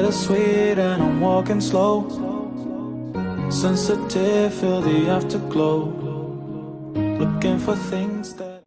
bittersweet and I'm walking slow. Sensitive, feel the afterglow. Looking for things that